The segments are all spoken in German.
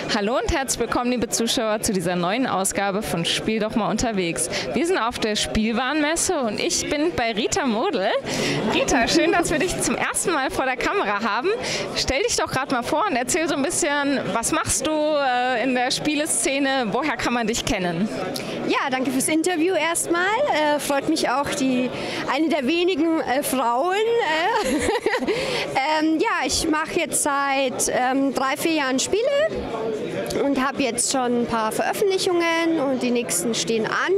Hallo und herzlich willkommen, liebe Zuschauer, zu dieser neuen Ausgabe von Spiel doch mal unterwegs. Wir sind auf der Spielwarenmesse und ich bin bei Rita Model. Rita, schön, dass wir dich zum ersten Mal vor der Kamera haben. Stell dich doch gerade mal vor und erzähl so ein bisschen, was machst du in der Spieleszene, woher kann man dich kennen? Ja, danke fürs Interview erstmal. Freut mich auch, eine der wenigen Frauen. Ja, ich mache jetzt seit 3-4 Jahren Spiele und habe jetzt schon ein paar Veröffentlichungen und die nächsten stehen an.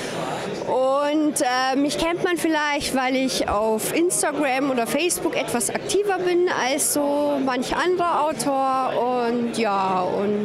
Und mich kennt man vielleicht, weil ich auf Instagram oder Facebook etwas aktiver bin als so manch anderer Autor. Und ja,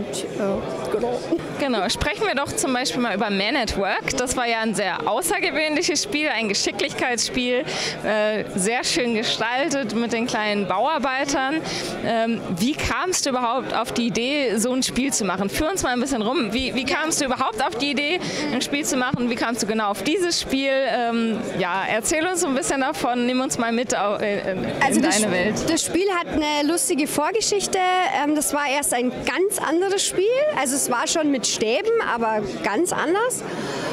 genau. Genau, sprechen wir doch zum Beispiel mal über Man at Work. Das war ja ein sehr außergewöhnliches Spiel, ein Geschicklichkeitsspiel, sehr schön gestaltet mit den kleinen Bauarbeitern. Wie kamst du überhaupt auf die Idee, so ein Spiel zu machen? Führ uns mal ein bisschen rum. Wie kamst du überhaupt auf die Idee, ein Spiel zu machen? Wie kamst du genau auf dieses Spiel? Ja, erzähl uns so ein bisschen davon, nimm uns mal mit in deine Welt. Das Spiel hat eine lustige Vorgeschichte. Das war erst ein ganz anderes Spiel. Also es war schon mit Stäben, aber ganz anders.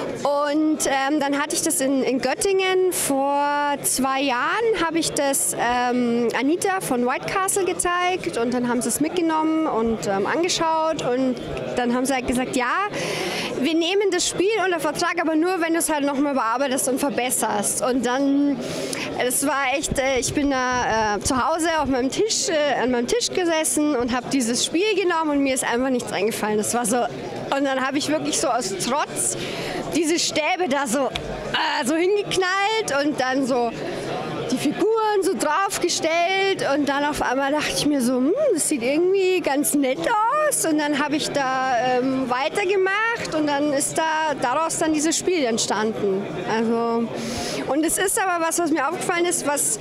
Und dann hatte ich das in Göttingen. Vor 2 Jahren habe ich das Anita von White Castle gezeigt und dann haben sie es mitgenommen und angeschaut und dann haben sie halt gesagt, ja, wir nehmen das Spiel unter Vertrag, aber nur, wenn du es halt nochmal bearbeitest und verbesserst. Und dann, das war echt, ich bin da zu Hause auf meinem Tisch, an meinem Tisch gesessen und habe dieses Spiel genommen und mir ist einfach nichts eingefallen. Das war so, und dann habe ich wirklich so aus Trotz diese Stäbe da so hingeknallt und dann so die Figuren so draufgestellt und dann auf einmal dachte ich mir so, das sieht irgendwie ganz nett aus und dann habe ich da weitergemacht und dann ist daraus dann dieses Spiel entstanden. Also, und es ist aber was mir aufgefallen ist, das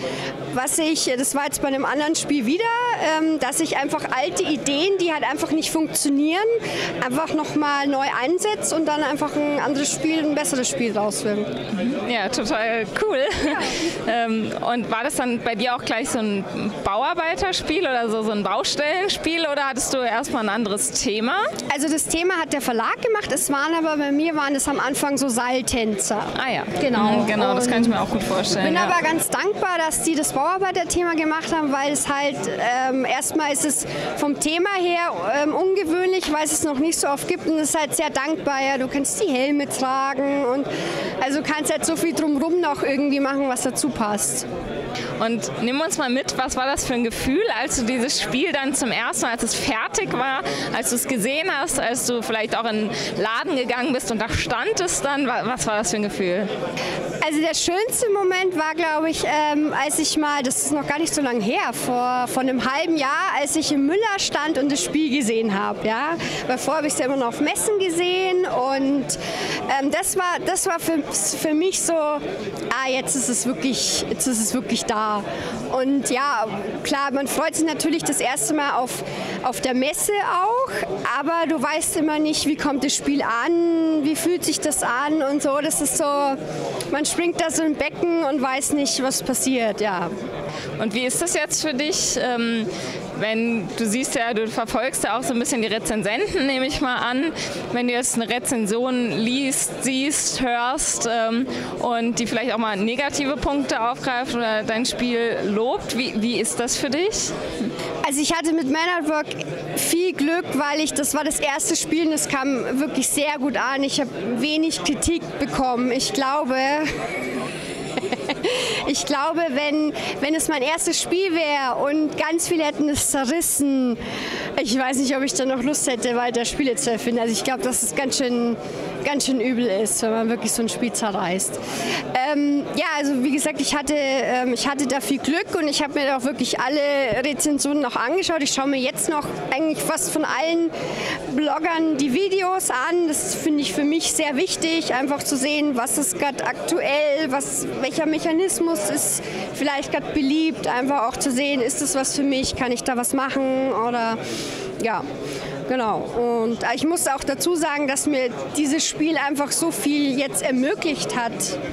war jetzt bei einem anderen Spiel wieder, dass ich einfach alte Ideen, die halt einfach nicht funktionieren, einfach nochmal neu einsetze und dann einfach ein anderes Spiel, ein besseres Spiel draus wird. Ja, total cool. Ja. Und war das dann bei dir auch gleich so ein Bauarbeiterspiel oder so ein Baustellenspiel oder hattest du erstmal ein anderes Thema? Also das Thema hat der Verlag gemacht, bei mir waren es am Anfang so Seiltänzer. Ah ja, genau. Genau, das kann ich mir auch gut vorstellen. Ich bin aber ganz dankbar, dass die das Bauarbeiterthema gemacht haben, weil es halt, erstmal ist es vom Thema her ungewöhnlich, weil es es noch nicht so oft gibt und es ist halt sehr dankbar, ja, du kannst die Helme tragen und also kannst halt so viel drumherum noch irgendwie machen, was dazu passt. Und nimm uns mal mit, was war das für ein Gefühl, als du dieses Spiel dann zum ersten Mal, als es fertig war, als du es gesehen hast, als du vielleicht auch in den Laden gegangen bist und da stand es dann, was war das für ein Gefühl? Also der schönste Moment war, glaube ich, als ich mal, das ist noch gar nicht so lange her, vor einem halben Jahr, als ich im Müller stand und das Spiel gesehen habe. Ja? Weil vorher habe ich es ja immer noch auf Messen gesehen und das war für mich so, jetzt ist es wirklich da. Und ja, klar, man freut sich natürlich das erste Mal auf der Messe auch, aber du weißt immer nicht, wie kommt das Spiel an, wie fühlt sich das an und so. Das ist so, man springt da so im Becken und weiß nicht, was passiert, ja. Und wie ist das jetzt für dich, wenn du siehst ja, du verfolgst ja auch so ein bisschen die Rezensenten, nehme ich mal an, wenn du jetzt eine Rezension liest, siehst, hörst und die vielleicht auch mal negative Punkte aufgreift oder dein Spiel lobt, wie ist das für dich? Also ich hatte mit Man at Work viel Glück, weil das war das erste Spiel und es kam wirklich sehr gut an. Ich habe wenig Kritik bekommen. Ich glaube, wenn es mein erstes Spiel wäre und ganz viele hätten es zerrissen, ich weiß nicht, ob ich dann noch Lust hätte, weiter Spiele zu erfinden. Also ich glaube, dass es ganz schön übel ist, wenn man wirklich so ein Spiel zerreißt. Ja, also wie gesagt, ich hatte da viel Glück und ich habe mir auch wirklich alle Rezensionen noch angeschaut. Ich schaue mir jetzt noch eigentlich fast von allen Bloggern die Videos an. Das finde ich für mich sehr wichtig, einfach zu sehen, was ist gerade aktuell, welcher Mechanismus ist vielleicht gerade beliebt, einfach auch zu sehen, ist das was für mich, kann ich da was machen oder ja. Genau. Und ich muss auch dazu sagen, dass mir dieses Spiel einfach so viel jetzt ermöglicht hat,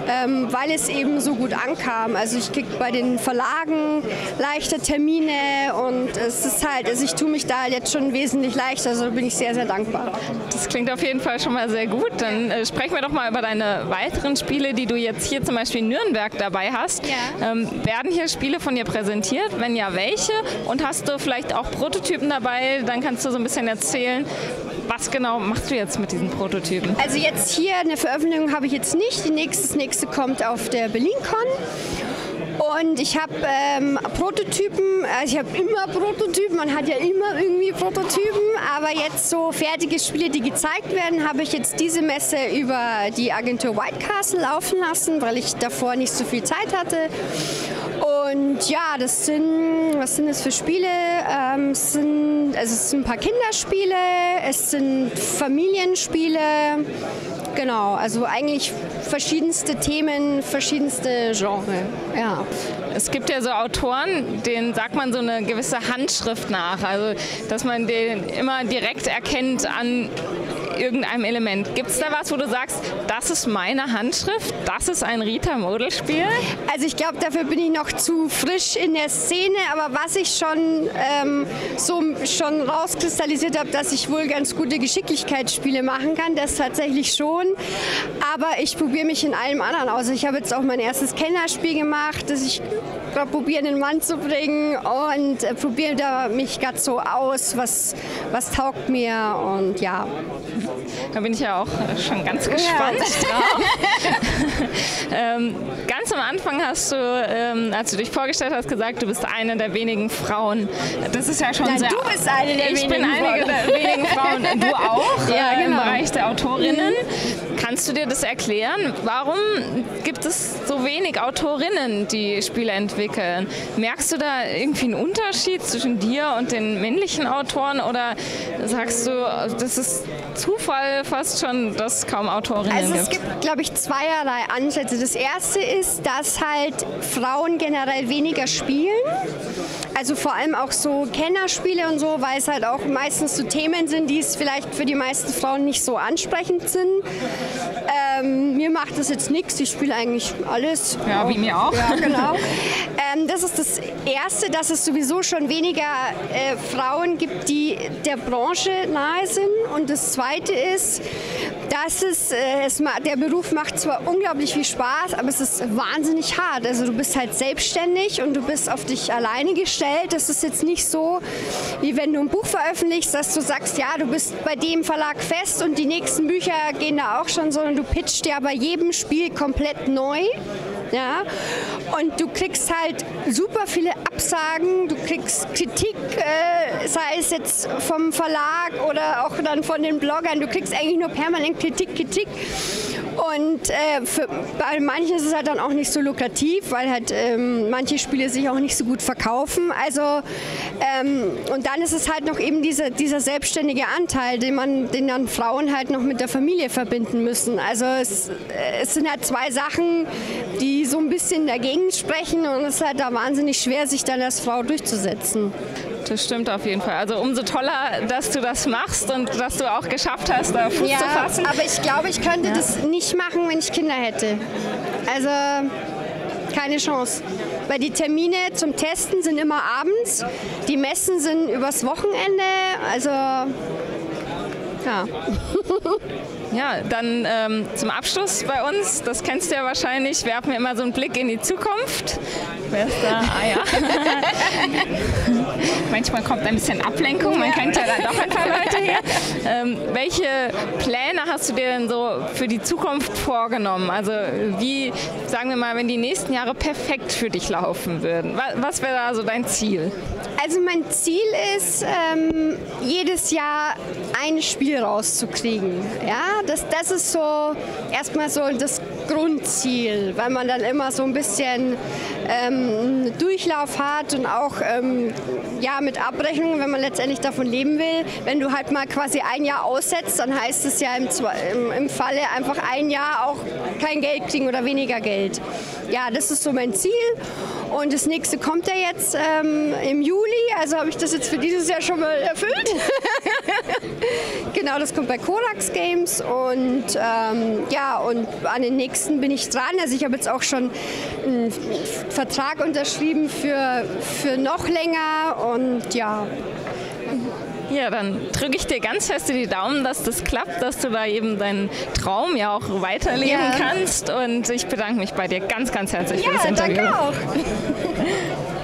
weil es eben so gut ankam. Also ich kriege bei den Verlagen leichter Termine und es ist halt, also ich tue mich da jetzt schon wesentlich leichter, also bin ich sehr, sehr dankbar. Das klingt auf jeden Fall schon mal sehr gut. Dann sprechen wir doch mal über deine weiteren Spiele, die du jetzt hier zum Beispiel in Nürnberg dabei hast. Ja. Werden hier Spiele von dir präsentiert? Wenn ja, welche? Und hast du vielleicht auch Prototypen dabei? Dann kannst du so ein bisschen erzählen, was genau machst du jetzt mit diesen Prototypen? Also jetzt hier eine Veröffentlichung habe ich jetzt nicht. Das nächste kommt auf der BerlinCon. Und ich habe Prototypen, also ich habe immer Prototypen, man hat ja immer irgendwie Prototypen, aber jetzt so fertige Spiele, die gezeigt werden, habe ich jetzt diese Messe über die Agentur White Castle laufen lassen, weil ich davor nicht so viel Zeit hatte. Und ja, was sind das für Spiele? Es sind ein paar Kinderspiele, es sind Familienspiele, genau, also eigentlich verschiedenste Themen, verschiedenste Genres, ja. Es gibt ja so Autoren, denen sagt man so eine gewisse Handschrift nach, also dass man den immer direkt erkennt an irgendeinem Element. Gibt es da was, wo du sagst, das ist meine Handschrift, das ist ein Rita-Model-Spiel? Also ich glaube, dafür bin ich noch zu frisch in der Szene, aber was ich schon rauskristallisiert habe, dass ich wohl ganz gute Geschicklichkeitsspiele machen kann, das tatsächlich schon, aber ich probiere mich in allem anderen aus. Ich habe jetzt auch mein erstes Kennerspiel gemacht, das ich gerade probiere, in den Mann zu bringen und probiere da mich gerade so aus, was taugt mir und ja. Da bin ich ja auch schon ganz gespannt drauf. Ganz am Anfang hast du, als du dich vorgestellt hast, gesagt, du bist eine der wenigen Frauen. Das ist ja schon Nein, sehr... du bist eine der Ich bin wenigen eine der wenigen Frauen. Du auch, ja, genau. Im Bereich der Autorinnen. Kannst du dir das erklären? Warum gibt es so wenig Autorinnen, die Spiele entwickeln? Merkst du da irgendwie einen Unterschied zwischen dir und den männlichen Autoren oder sagst du, das ist Zufall fast schon, dass es kaum Autorinnen gibt? Also es gibt, glaube ich, zweierlei Ansätze. Das erste ist, dass halt Frauen generell weniger spielen. Also vor allem auch so Kennerspiele und so, weil es halt auch meistens so Themen sind, die es vielleicht für die meisten Frauen nicht so ansprechend sind. Mir macht das jetzt nichts, ich spiele eigentlich alles. Ja, wie mir auch. Ja, genau. Das ist das Erste, dass es sowieso schon weniger Frauen gibt, die der Branche nahe sind. Und das Zweite ist, dass der Beruf macht zwar unglaublich viel Spaß, aber es ist wahnsinnig hart. Also du bist halt selbstständig und du bist auf dich alleine gestellt. Das ist jetzt nicht so, wie wenn du ein Buch veröffentlichst, dass du sagst, ja, du bist bei dem Verlag fest und die nächsten Bücher gehen da auch schon, sondern du pitchst ja bei jedem Spiel komplett neu. Ja, und du kriegst halt super viele Absagen, du kriegst Kritik, sei es jetzt vom Verlag oder auch dann von den Bloggern, du kriegst eigentlich nur permanent Kritik. Und bei manchen ist es halt dann auch nicht so lukrativ, weil halt manche Spiele sich auch nicht so gut verkaufen. Also und dann ist es halt noch eben dieser selbstständige Anteil, den dann Frauen halt noch mit der Familie verbinden müssen. Also es sind halt zwei Sachen, die so ein bisschen dagegen sprechen und es ist halt da wahnsinnig schwer, sich dann als Frau durchzusetzen. Das stimmt auf jeden Fall. Also umso toller, dass du das machst und dass du auch geschafft hast, da Fuß zu fassen. Aber ich glaube, ich könnte das nicht machen, wenn ich Kinder hätte. Also keine Chance. Weil die Termine zum Testen sind immer abends, die Messen sind übers Wochenende, also ja. Ja, dann zum Abschluss bei uns, das kennst du ja wahrscheinlich, werfen wir immer so einen Blick in die Zukunft. Wer ist da? Ah ja. Manchmal kommt ein bisschen Ablenkung, man kennt ja dann doch ein paar Leute hier. Welche Pläne hast du dir denn so für die Zukunft vorgenommen? Also wie, sagen wir mal, wenn die nächsten Jahre perfekt für dich laufen würden, was wäre da so dein Ziel? Also mein Ziel ist, jedes Jahr ein Spiel rauszukriegen. Ja, das ist so erstmal so das Grundziel, weil man dann immer so ein bisschen Durchlauf hat und auch ja, mit Abrechnung, wenn man letztendlich davon leben will. Wenn du halt mal quasi ein Jahr aussetzt, dann heißt es ja im Falle einfach ein Jahr auch kein Geld kriegen oder weniger Geld. Ja, das ist so mein Ziel. Und das nächste kommt ja jetzt im Juli, also habe ich das jetzt für dieses Jahr schon mal erfüllt. Genau, das kommt bei Korax Games und ja, und an den nächsten bin ich dran. Also ich habe jetzt auch schon einen Vertrag unterschrieben für noch länger und ja. Ja, dann drücke ich dir ganz fest die Daumen, dass das klappt, dass du da eben deinen Traum ja auch weiterleben kannst. Und ich bedanke mich bei dir ganz, ganz herzlich für das Interview. Ja, danke auch.